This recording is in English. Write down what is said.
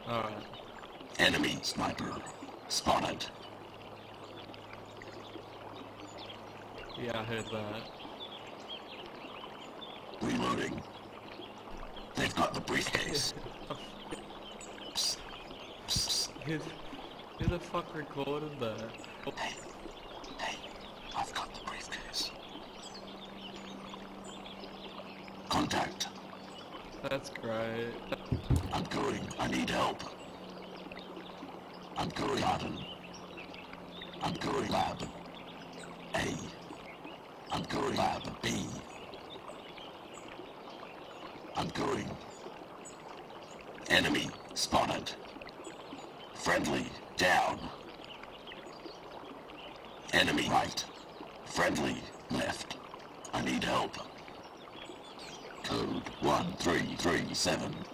Alright. Enemy sniper spotted. Yeah, I heard that. Reloading. They've got the briefcase. Who the fuck recorded that? Hey, I've got the briefcase. Contact. That's great. I'm going. I need help. I'm going garden. I'm going lab A. I'm going lab B. I'm going. Enemy spotted. Friendly down. Enemy right. Friendly left. I need help. Code 1337.